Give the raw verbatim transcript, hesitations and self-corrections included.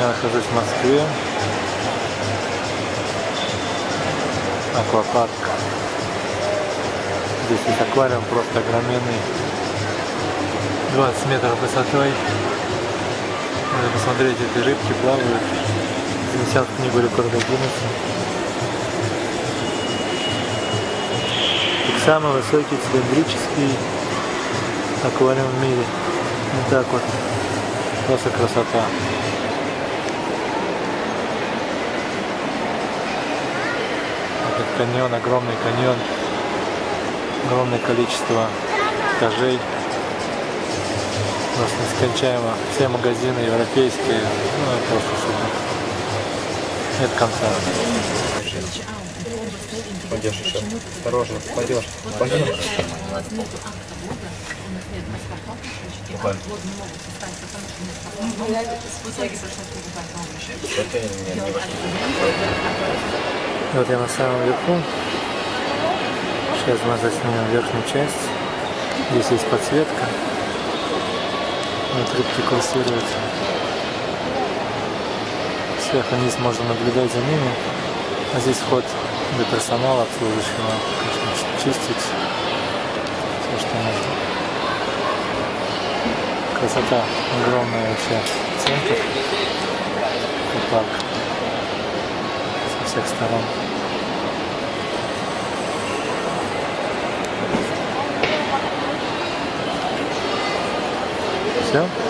Я нахожусь в Москве. Аквапарк. Здесь есть аквариум просто огроменный. двадцать метров высотой. Надо посмотреть, эти рыбки плавают. Занесен в книгу рекорда Гиннесса. И самый высокий цилиндрический аквариум в мире. Вот так вот. Просто красота. Этот каньон, огромный каньон. Огромное количество этажей. Просто нескончаемо. Все магазины европейские. Ну, просто супер. Нет конца. Пойдешь еще. Осторожно, пойдешь. Пойдешь. Вот я на самом верху. Сейчас мы заснимем верхнюю часть. Здесь есть подсветка. Вот рыбки курсируют. Сверху вниз можно наблюдать за ними. А здесь вход для персонала обслуживающего. Конечно, чистить все, что нужно. Красота огромная вообще. Центр. И парк. Со всех сторон. Все?